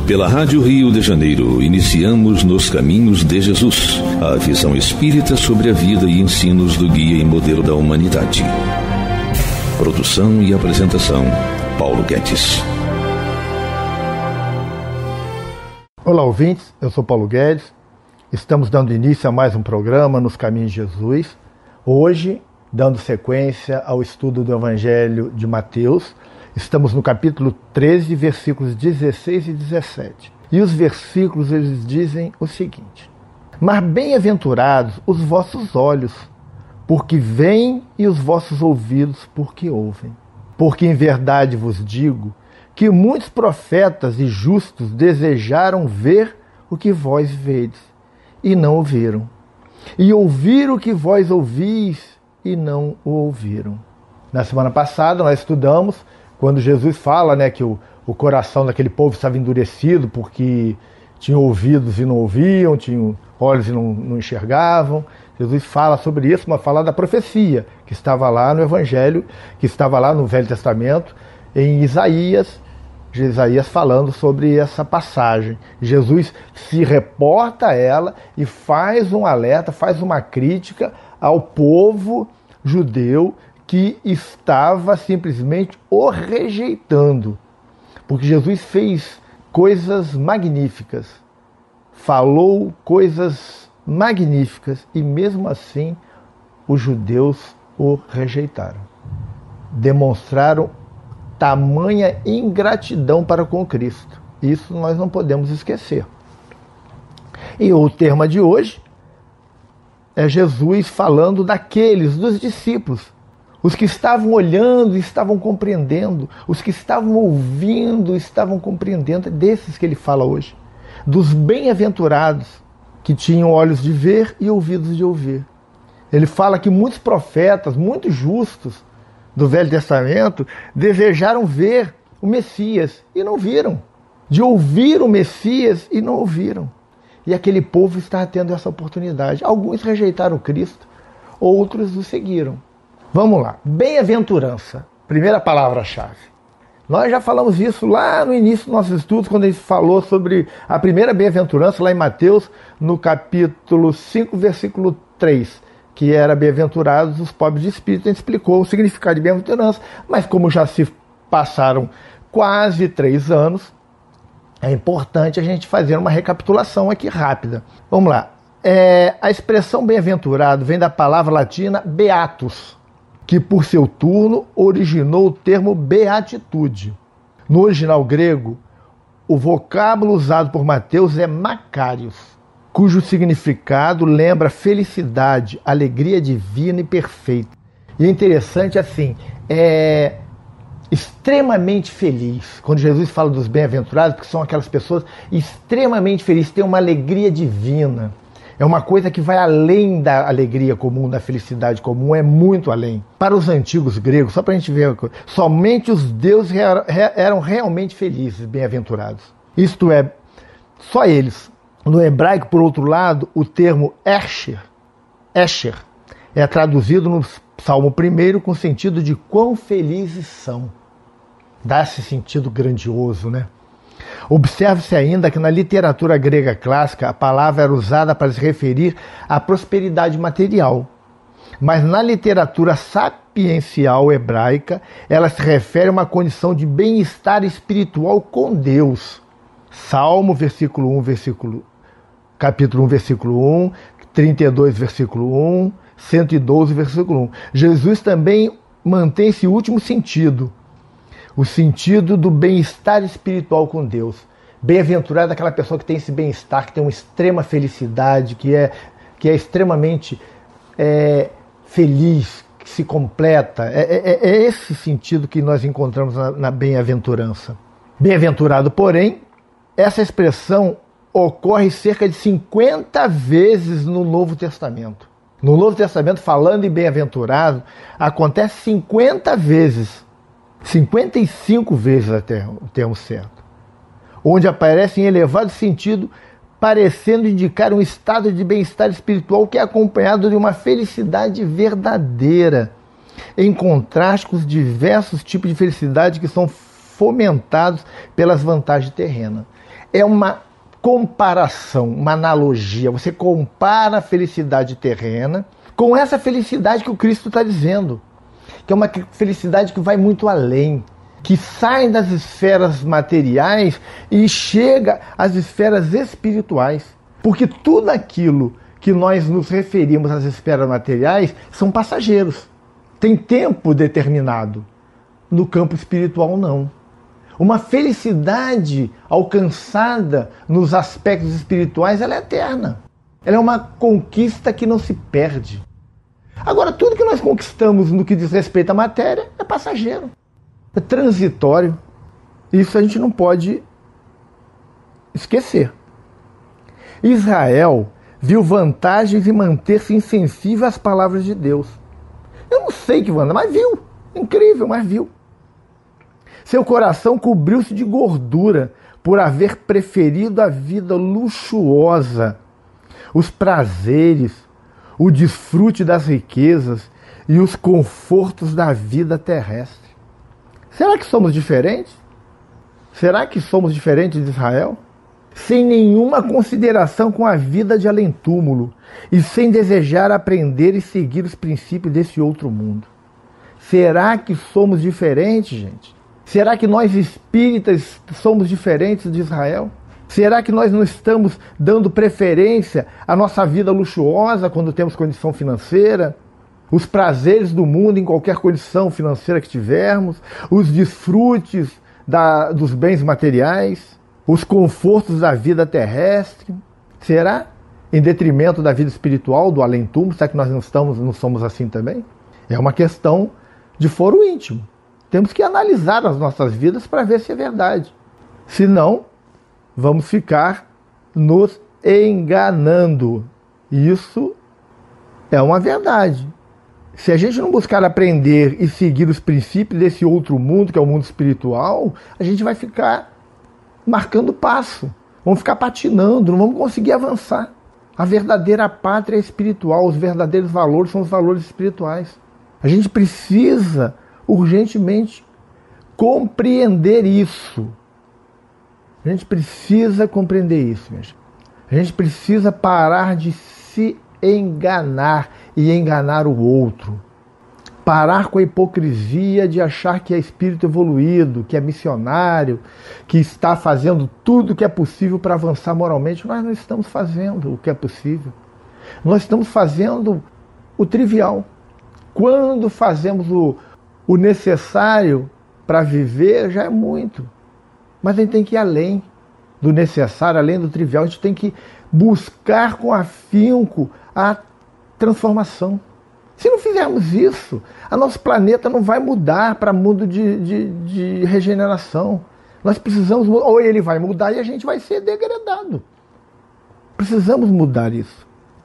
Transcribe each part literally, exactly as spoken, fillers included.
Pela Rádio Rio de Janeiro, iniciamos Nos Caminhos de Jesus, a visão espírita sobre a vida e ensinos do guia e modelo da humanidade. Produção e apresentação, Paulo Guedes. Olá, ouvintes, eu sou Paulo Guedes. Estamos dando início a mais um programa Nos Caminhos de Jesus. Hoje, dando sequência ao estudo do Evangelho de Mateus, estamos no capítulo treze, versículos dezesseis e dezessete. E os versículos, eles dizem o seguinte: Mas bem-aventurados os vossos olhos, porque veem, e os vossos ouvidos, porque ouvem. Porque em verdade vos digo que muitos profetas e justos desejaram ver o que vós vedes, e não o viram, e ouvir o que vós ouvis, e não o ouviram. Na semana passada nós estudamos quando Jesus fala, né, que o, o coração daquele povo estava endurecido porque tinham ouvidos e não ouviam, tinham olhos e não, não enxergavam. Jesus fala sobre isso, mas fala da profecia que estava lá no Evangelho, que estava lá no Velho Testamento, em Isaías, Isaías falando sobre essa passagem. Jesus se reporta a ela e faz um alerta, faz uma crítica ao povo judeu que estava simplesmente o rejeitando. Porque Jesus fez coisas magníficas, falou coisas magníficas, e mesmo assim os judeus o rejeitaram. Demonstraram tamanha ingratidão para com Cristo. Isso nós não podemos esquecer. E o tema de hoje é Jesus falando daqueles, dos discípulos, os que estavam olhando e estavam compreendendo, os que estavam ouvindo e estavam compreendendo. É desses que ele fala hoje. Dos bem-aventurados, que tinham olhos de ver e ouvidos de ouvir. Ele fala que muitos profetas, muitos justos do Velho Testamento, desejaram ver o Messias e não viram. De ouvir o Messias e não ouviram. E aquele povo está tendo essa oportunidade. Alguns rejeitaram Cristo, outros o seguiram. Vamos lá. Bem-aventurança. Primeira palavra-chave. Nós já falamos isso lá no início dos nossos estudos, quando a gente falou sobre a primeira bem-aventurança, lá em Mateus, no capítulo cinco, versículo três, que era bem-aventurados os pobres de espírito. A gente explicou o significado de bem-aventurança, mas como já se passaram quase três anos, é importante a gente fazer uma recapitulação aqui rápida. Vamos lá. É, a expressão bem-aventurado vem da palavra latina beatus, que por seu turno originou o termo beatitude. No original grego, o vocábulo usado por Mateus é Macarius, cujo significado lembra felicidade, alegria divina e perfeita. E é interessante assim, é extremamente feliz. Quando Jesus fala dos bem-aventurados, porque são aquelas pessoas extremamente felizes, têm uma alegria divina. É uma coisa que vai além da alegria comum, da felicidade comum, é muito além. Para os antigos gregos, só para a gente ver uma coisa, somente os deuses eram realmente felizes, bem-aventurados. Isto é, só eles. No hebraico, por outro lado, o termo Esher, Esher é traduzido no Salmo primeiro com o sentido de quão felizes são. Dá esse sentido grandioso, né? Observe-se ainda que na literatura grega clássica a palavra era usada para se referir à prosperidade material. Mas na literatura sapiencial hebraica, ela se refere a uma condição de bem-estar espiritual com Deus. Salmo, versículo um, versículo, capítulo um, versículo um, trinta e dois, versículo um, cento e doze, versículo um. Jesus também mantém esse último sentido, o sentido do bem-estar espiritual com Deus. Bem-aventurado é aquela pessoa que tem esse bem-estar, que tem uma extrema felicidade, que é, que é extremamente é, feliz, que se completa. É, é, é esse sentido que nós encontramos na, na bem-aventurança. Bem-aventurado, porém, essa expressão ocorre cerca de cinquenta vezes no Novo Testamento. No Novo Testamento, falando em bem-aventurado, acontece cinquenta vezes, cinquenta e cinco vezes até o termo certo, onde aparece em elevado sentido, parecendo indicar um estado de bem-estar espiritual que é acompanhado de uma felicidade verdadeira, em contraste com os diversos tipos de felicidade que são fomentados pelas vantagens terrenas. é uma comparação, uma analogia. Você compara a felicidade terrena com essa felicidade que o Cristo está dizendo, que é uma felicidade que vai muito além, que sai das esferas materiais e chega às esferas espirituais. Porque tudo aquilo que nós nos referimos às esferas materiais são passageiros. Tem tempo determinado. No campo espiritual, não. Uma felicidade alcançada nos aspectos espirituais, ela é eterna. Ela é uma conquista que não se perde. Agora, tudo que nós conquistamos no que diz respeito à matéria é passageiro, é transitório. Isso a gente não pode esquecer. Israel viu vantagens em manter-se insensível às palavras de Deus. Eu não sei que vantagem, mas viu. Incrível, mas viu. Seu coração cobriu-se de gordura por haver preferido a vida luxuosa, os prazeres, o desfrute das riquezas e os confortos da vida terrestre. Será que somos diferentes? Será que somos diferentes de Israel? Sem nenhuma consideração com a vida de além-túmulo e sem desejar aprender e seguir os princípios desse outro mundo. Será que somos diferentes, gente? Será que nós espíritas somos diferentes de Israel? Será que nós não estamos dando preferência à nossa vida luxuosa quando temos condição financeira? Os prazeres do mundo em qualquer condição financeira que tivermos? Os desfrutes da, dos bens materiais? Os confortos da vida terrestre? Será? Em detrimento da vida espiritual, do além-túmulo? Será que nós não, estamos, não somos assim também? É uma questão de foro íntimo. Temos que analisar as nossas vidas para ver se é verdade. Se não, vamos ficar nos enganando. Isso é uma verdade. Se a gente não buscar aprender e seguir os princípios desse outro mundo, que é o mundo espiritual, a gente vai ficar marcando passo. Vamos ficar patinando, não vamos conseguir avançar. A verdadeira pátria é espiritual, os verdadeiros valores são os valores espirituais. A gente precisa urgentemente compreender isso. A gente precisa compreender isso, minha gente. A gente precisa parar de se enganar e enganar o outro. Parar com a hipocrisia de achar que é espírito evoluído, que é missionário, que está fazendo tudo o que é possível para avançar moralmente. Nós não estamos fazendo o que é possível. Nós estamos fazendo o trivial. Quando fazemos o, o necessário para viver, já é muito. Mas a gente tem que ir além do necessário, além do trivial. A gente tem que buscar com afinco a transformação. Se não fizermos isso, a nosso planeta não vai mudar para mundo de, de, de regeneração. Nós precisamos, ou ele vai mudar e a gente vai ser degradado. Precisamos mudar isso.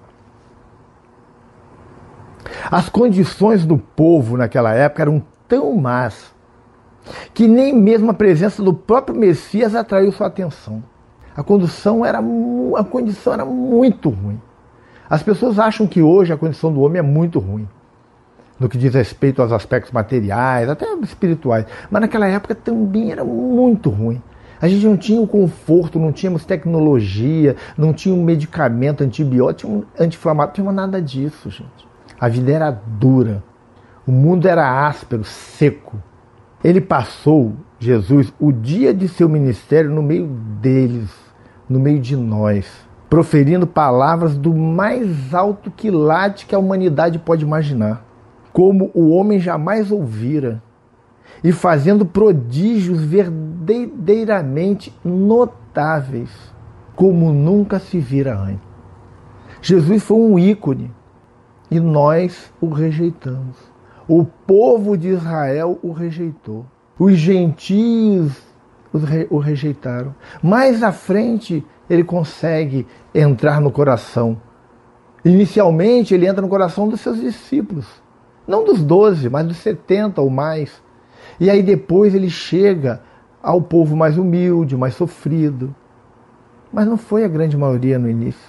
As condições do povo naquela época eram tão más que nem mesmo a presença do próprio Messias atraiu sua atenção. A condição era, a condição era muito ruim. As pessoas acham que hoje a condição do homem é muito ruim, no que diz respeito aos aspectos materiais, até espirituais. Mas naquela época também era muito ruim. A gente não tinha o conforto, não tínhamos tecnologia, não tinha um medicamento antibiótico, um anti-inflamatório, não tinha nada disso, gente. A vida era dura, o mundo era áspero, seco. Ele passou, Jesus, o dia de seu ministério no meio deles, no meio de nós, proferindo palavras do mais alto quilate que a humanidade pode imaginar, como o homem jamais ouvira, e fazendo prodígios verdadeiramente notáveis, como nunca se vira antes. Jesus foi um ícone, e nós o rejeitamos. O povo de Israel o rejeitou. Os gentios o rejeitaram. Mais à frente, ele consegue entrar no coração. Inicialmente, ele entra no coração dos seus discípulos. Não dos doze, mas dos setenta ou mais. E aí depois ele chega ao povo mais humilde, mais sofrido. Mas não foi a grande maioria no início.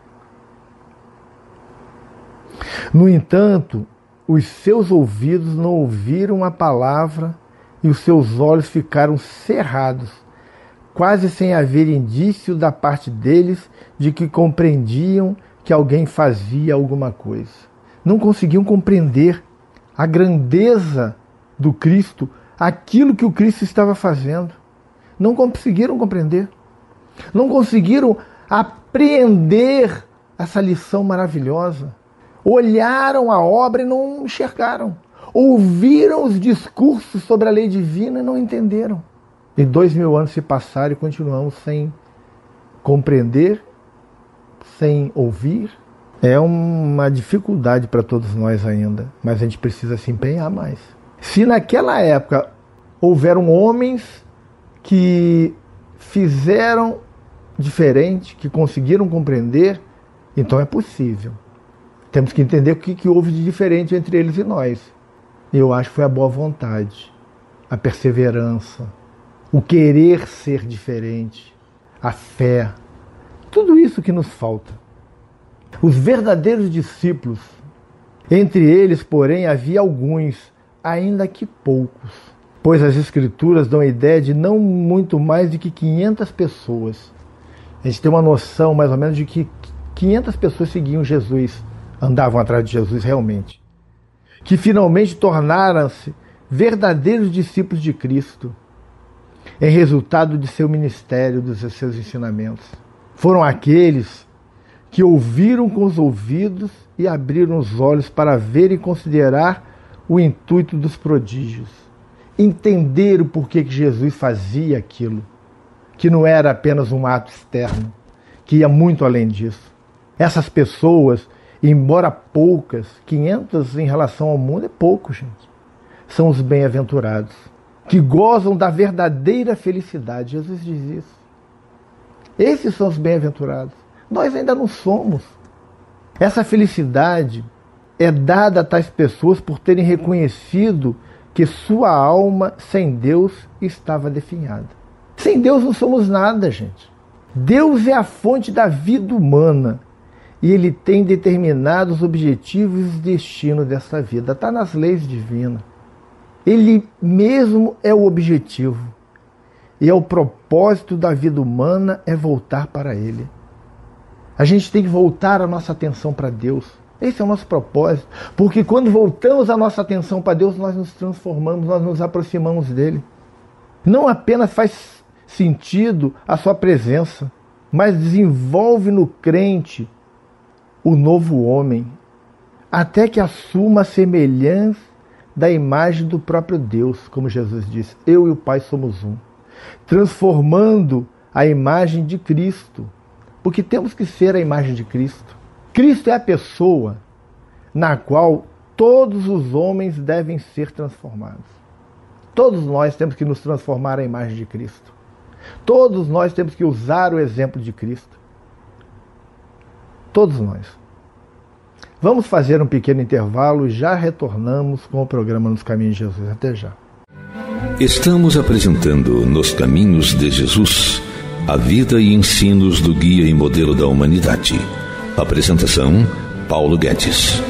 No entanto, os seus ouvidos não ouviram a palavra e os seus olhos ficaram cerrados, quase sem haver indício da parte deles de que compreendiam que alguém fazia alguma coisa. Não conseguiam compreender a grandeza do Cristo, aquilo que o Cristo estava fazendo. Não conseguiram compreender. Não conseguiram apreender essa lição maravilhosa. Olharam a obra e não enxergaram. Ouviram os discursos sobre a lei divina e não entenderam. E dois mil anos se passaram e continuamos sem compreender, sem ouvir. É uma dificuldade para todos nós ainda, mas a gente precisa se empenhar mais. Se naquela época houveram homens que fizeram diferente, que conseguiram compreender, então é possível. Temos que entender o que, que houve de diferente entre eles e nós. Eu acho que foi a boa vontade, a perseverança, o querer ser diferente, a fé, tudo isso que nos falta. Os verdadeiros discípulos, entre eles, porém, havia alguns, ainda que poucos, pois as Escrituras dão a ideia de não muito mais de que quinhentas pessoas. A gente tem uma noção, mais ou menos, de que quinhentas pessoas seguiam Jesus, andavam atrás de Jesus realmente, que finalmente tornaram-se verdadeiros discípulos de Cristo, em resultado de seu ministério, dos seus ensinamentos. Foram aqueles que ouviram com os ouvidos e abriram os olhos para ver e considerar o intuito dos prodígios. Entender o porquê que Jesus fazia aquilo, que não era apenas um ato externo, que ia muito além disso. Essas pessoas, embora poucas, quinhentas em relação ao mundo é pouco, gente, são os bem-aventurados, que gozam da verdadeira felicidade. Jesus diz isso. Esses são os bem-aventurados. Nós ainda não somos. Essa felicidade é dada a tais pessoas por terem reconhecido que sua alma sem Deus estava definhada. Sem Deus não somos nada, gente. Deus é a fonte da vida humana e Ele tem determinados objetivos e destino dessa vida. Está nas leis divinas. Ele mesmo é o objetivo. E é o propósito da vida humana é voltar para Ele. A gente tem que voltar a nossa atenção para Deus. Esse é o nosso propósito. Porque quando voltamos a nossa atenção para Deus, nós nos transformamos, nós nos aproximamos dEle. Não apenas faz sentido a sua presença, mas desenvolve no crente o novo homem, até que assuma a semelhança da imagem do próprio Deus, como Jesus disse, eu e o Pai somos um, transformando a imagem de Cristo, porque temos que ser a imagem de Cristo. Cristo é a pessoa na qual todos os homens devem ser transformados. Todos nós temos que nos transformar à imagem de Cristo. Todos nós temos que usar o exemplo de Cristo. Todos nós. Vamos fazer um pequeno intervalo e já retornamos com o programa Nos Caminhos de Jesus. Até já. Estamos apresentando Nos Caminhos de Jesus, a vida e ensinos do guia e modelo da humanidade. Apresentação, Paulo Guedes.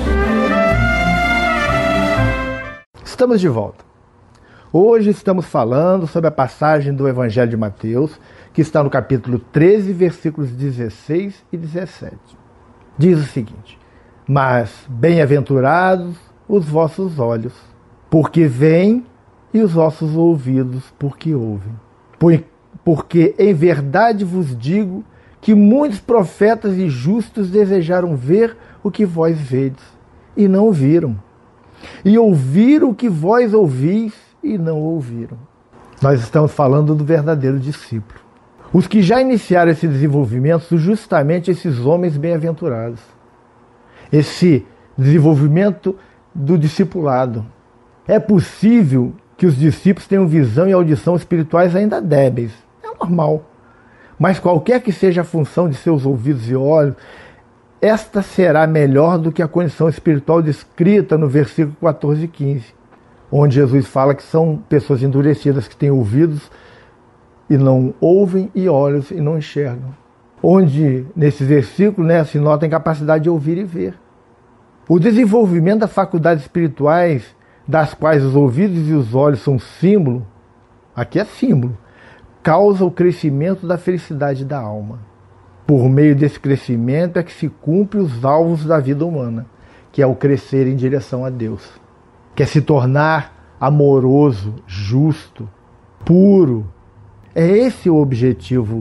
Estamos de volta. Hoje estamos falando sobre a passagem do Evangelho de Mateus, que está no capítulo treze, versículos dezesseis e dezessete. Diz o seguinte: mas bem-aventurados os vossos olhos, porque veem, e os vossos ouvidos, porque ouvem. Porque em verdade vos digo que muitos profetas e justos desejaram ver o que vós vedes, e não viram, e ouviram o que vós ouvis, e não ouviram. Nós estamos falando do verdadeiro discípulo. Os que já iniciaram esse desenvolvimento são justamente esses homens bem-aventurados. Esse desenvolvimento do discipulado. É possível que os discípulos tenham visão e audição espirituais ainda débeis. É normal. Mas qualquer que seja a função de seus ouvidos e olhos, esta será melhor do que a condição espiritual descrita no versículo quatorze e quinze, onde Jesus fala que são pessoas endurecidas que têm ouvidos e não ouvem e olhos e não enxergam. Onde, nesse versículo, né, se nota a incapacidade de ouvir e ver. O desenvolvimento das faculdades espirituais, das quais os ouvidos e os olhos são símbolo, aqui é símbolo, causa o crescimento da felicidade da alma. Por meio desse crescimento é que se cumpre os alvos da vida humana, que é o crescer em direção a Deus, que é se tornar amoroso, justo, puro. É esse o objetivo.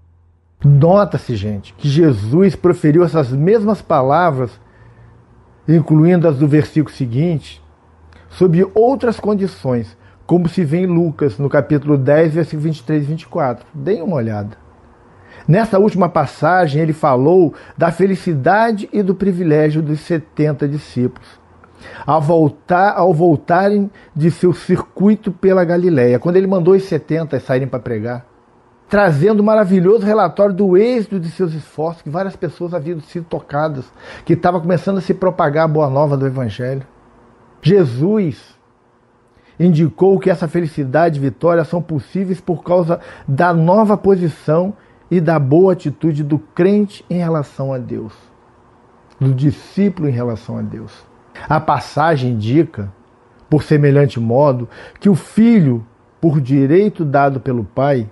Nota-se, gente, que Jesus proferiu essas mesmas palavras, incluindo as do versículo seguinte, sob outras condições, como se vê em Lucas, no capítulo dez, versículos vinte e três e vinte e quatro. Deem uma olhada. Nessa última passagem, ele falou da felicidade e do privilégio dos setenta discípulos, ao, voltar, ao voltarem de seu circuito pela Galileia, quando ele mandou os setenta saírem para pregar, trazendo um maravilhoso relatório do êxito de seus esforços, que várias pessoas haviam sido tocadas, que estava começando a se propagar a boa nova do Evangelho. Jesus indicou que essa felicidade e vitória são possíveis por causa da nova posição e da boa atitude do crente em relação a Deus, do discípulo em relação a Deus. A passagem indica, por semelhante modo, que o Filho, por direito dado pelo Pai,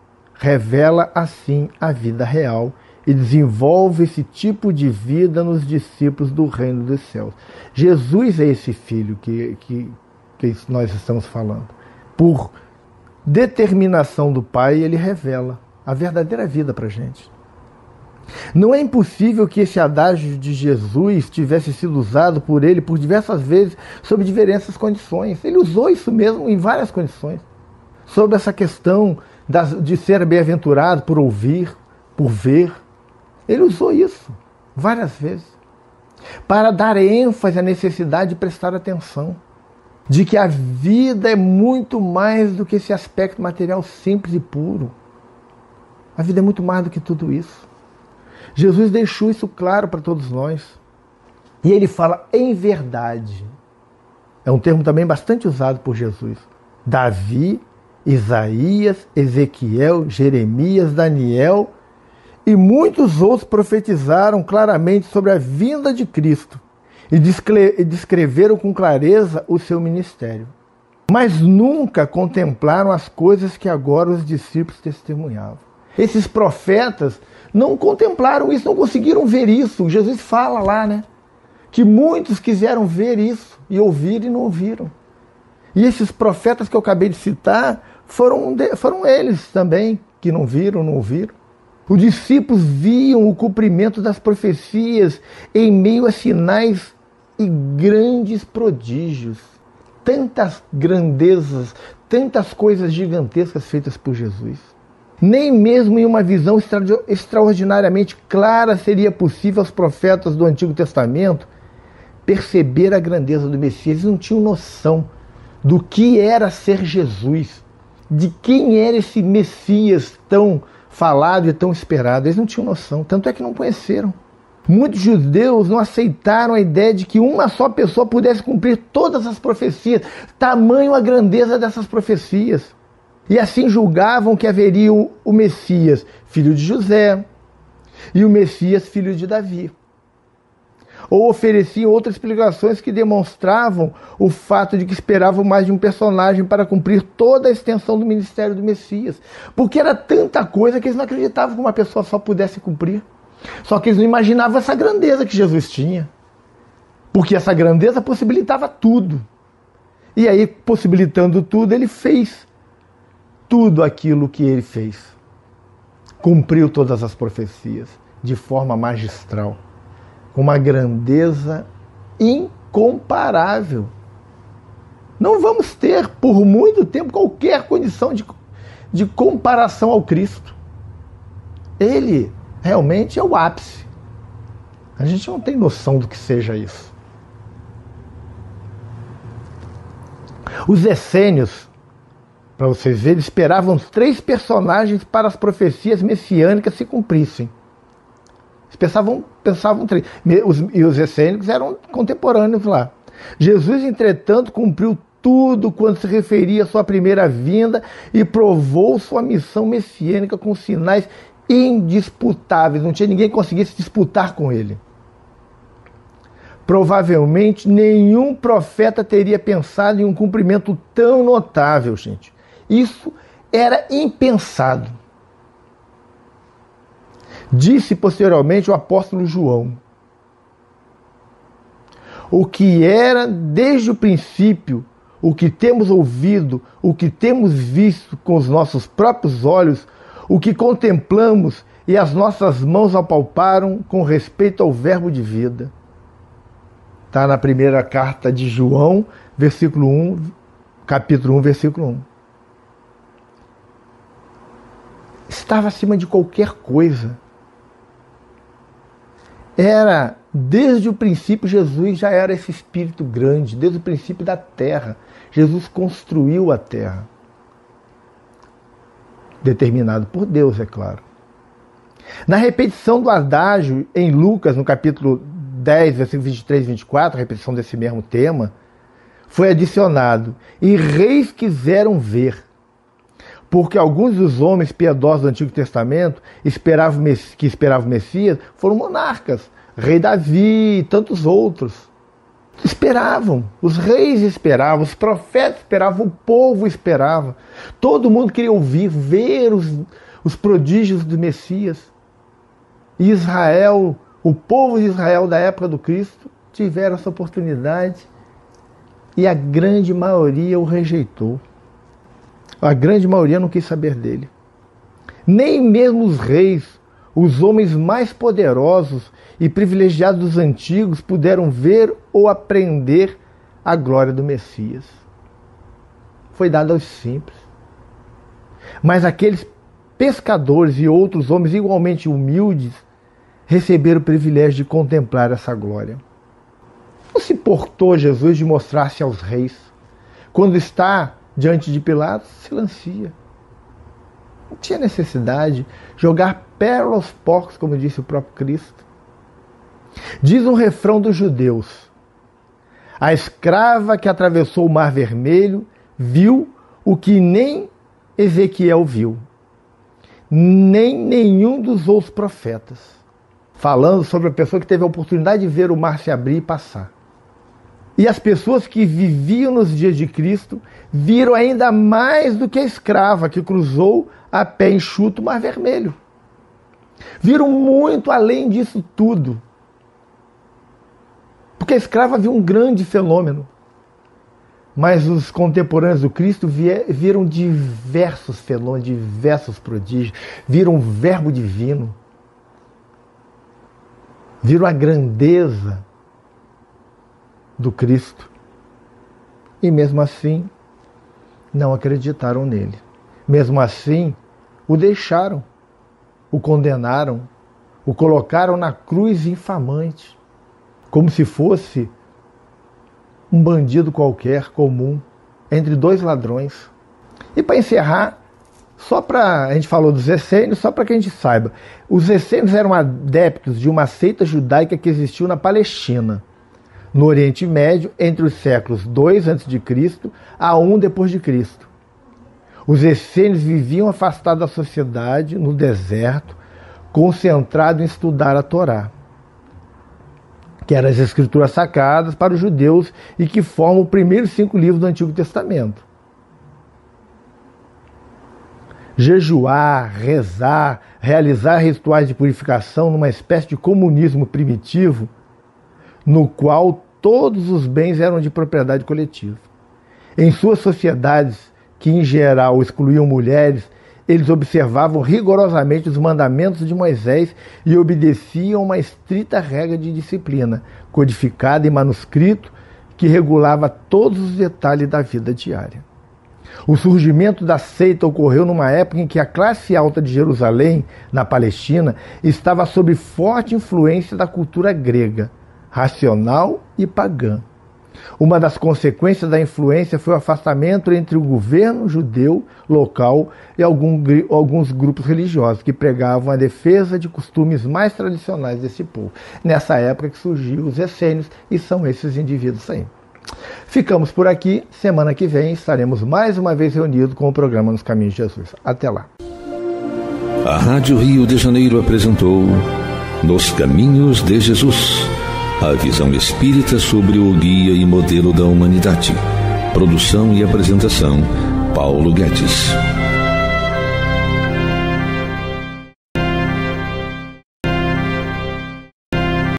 revela assim a vida real e desenvolve esse tipo de vida nos discípulos do reino dos céus. Jesus é esse Filho que, que, que nós estamos falando. Por determinação do Pai, ele revela a verdadeira vida para a gente. Não é impossível que esse adágio de Jesus tivesse sido usado por ele por diversas vezes sob diversas condições. Ele usou isso mesmo em várias condições. Sobre essa questão de ser bem-aventurado por ouvir, por ver. Ele usou isso várias vezes para dar ênfase à necessidade de prestar atenção, de que a vida é muito mais do que esse aspecto material simples e puro. A vida é muito mais do que tudo isso. Jesus deixou isso claro para todos nós. E ele fala em verdade. É um termo também bastante usado por Jesus. Davi, Isaías, Ezequiel, Jeremias, Daniel e muitos outros profetizaram claramente sobre a vinda de Cristo e descreveram com clareza o seu ministério. Mas nunca contemplaram as coisas que agora os discípulos testemunhavam. Esses profetas não contemplaram isso, não conseguiram ver isso. Jesus fala lá, né? Que muitos quiseram ver isso e ouvir e não ouviram. E esses profetas que eu acabei de citar foram, foram eles também que não viram, não ouviram. Os discípulos viam o cumprimento das profecias em meio a sinais e grandes prodígios. Tantas grandezas, tantas coisas gigantescas feitas por Jesus. Nem mesmo em uma visão extra, extraordinariamente clara seria possível aos profetas do Antigo Testamento perceber a grandeza do Messias. Eles não tinham noção do que era ser Jesus, de quem era esse Messias tão falado e tão esperado. Eles não tinham noção, tanto é que não conheceram. Muitos judeus não aceitaram a ideia de que uma só pessoa pudesse cumprir todas as profecias, tamanho a grandeza dessas profecias. E assim julgavam que haveria o Messias, filho de José, e o Messias, filho de Davi. Ou ofereciam outras explicações que demonstravam o fato de que esperavam mais de um personagem para cumprir toda a extensão do ministério do Messias. Porque era tanta coisa que eles não acreditavam que uma pessoa só pudesse cumprir. Só que eles não imaginavam essa grandeza que Jesus tinha. Porque essa grandeza possibilitava tudo. E aí, possibilitando tudo, ele fez tudo aquilo que ele fez. Cumpriu todas as profecias de forma magistral, com uma grandeza incomparável. Não vamos ter, por muito tempo, qualquer condição de, de comparação ao Cristo. Ele realmente é o ápice. A gente não tem noção do que seja isso. Os essênios, para vocês verem, esperavam três personagens para as profecias messiânicas se cumprissem. Eles pensavam, pensavam três. Os, e os essênicos eram contemporâneos lá. Jesus, entretanto, cumpriu tudo quando se referia à sua primeira vinda e provou sua missão messiânica com sinais indisputáveis. Não tinha ninguém que conseguisse disputar com ele. Provavelmente nenhum profeta teria pensado em um cumprimento tão notável, gente. Isso era impensado. Disse posteriormente o apóstolo João: o que era desde o princípio, o que temos ouvido, o que temos visto com os nossos próprios olhos, o que contemplamos e as nossas mãos apalparam com respeito ao verbo de vida. Está na primeira carta de João, versículo um, capítulo um, versículo um. Estava acima de qualquer coisa. Era, desde o princípio, Jesus já era esse Espírito grande, desde o princípio da terra. Jesus construiu a terra. Determinado por Deus, é claro. Na repetição do adágio em Lucas, no capítulo dez, versículos vinte e três e vinte e quatro, a repetição desse mesmo tema, foi adicionado: e reis quiseram ver. Porque alguns dos homens piedosos do Antigo Testamento esperavam, que esperavam o Messias foram monarcas, rei Davi e tantos outros. Esperavam, os reis esperavam, os profetas esperavam, o povo esperava. Todo mundo queria ouvir, ver os, os prodígios do Messias. E Israel, o povo de Israel da época do Cristo, tiveram essa oportunidade e a grande maioria o rejeitou. A grande maioria não quis saber dele. Nem mesmo os reis, os homens mais poderosos e privilegiados dos antigos, puderam ver ou aprender a glória do Messias. Foi dada aos simples. Mas aqueles pescadores e outros homens igualmente humildes receberam o privilégio de contemplar essa glória. Não se importou Jesus de mostrar-se aos reis. Quando está diante de Pilatos, se lancia. Não tinha necessidade de jogar pérola aos porcos, como disse o próprio Cristo. Diz um refrão dos judeus: a escrava que atravessou o Mar Vermelho viu o que nem Ezequiel viu, nem nenhum dos outros profetas. Falando sobre a pessoa que teve a oportunidade de ver o mar se abrir e passar. E as pessoas que viviam nos dias de Cristo viram ainda mais do que a escrava que cruzou a pé enxuto o Mar Vermelho. Viram muito além disso tudo. Porque a escrava viu um grande fenômeno. Mas os contemporâneos do Cristo viram diversos fenômenos, diversos prodígios. Viram o verbo divino. Viram a grandeza do Cristo. E mesmo assim, não acreditaram nele. Mesmo assim, o deixaram, o condenaram, o colocaram na cruz infamante, como se fosse um bandido qualquer, comum, entre dois ladrões. E para encerrar, só para, a gente falou dos essênios, só para que a gente saiba, os essênios eram adeptos de uma seita judaica que existiu na Palestina, no Oriente Médio, entre os séculos dois antes de Cristo a um depois de Cristo. Os essênios viviam afastados da sociedade, no deserto, concentrados em estudar a Torá, que eram as escrituras sagradas para os judeus e que formam os primeiros cinco livros do Antigo Testamento. Jejuar, rezar, realizar rituais de purificação numa espécie de comunismo primitivo, no qual todos os bens eram de propriedade coletiva. Em suas sociedades, que em geral excluíam mulheres, eles observavam rigorosamente os mandamentos de Moisés e obedeciam uma estrita regra de disciplina, codificada em manuscrito, que regulava todos os detalhes da vida diária. O surgimento da seita ocorreu numa época em que a classe alta de Jerusalém, na Palestina, estava sob forte influência da cultura grega, racional e pagã. Uma das consequências da influência foi o afastamento entre o governo judeu local e algum, alguns grupos religiosos que pregavam a defesa de costumes mais tradicionais desse povo. Nessa época que surgiu os essênios, e são esses indivíduos aí. Ficamos por aqui. Semana que vem estaremos mais uma vez reunidos com o programa Nos Caminhos de Jesus. Até lá. A Rádio Rio de Janeiro apresentou Nos Caminhos de Jesus, a visão espírita sobre o guia e modelo da humanidade. Produção e apresentação, Paulo Guedes.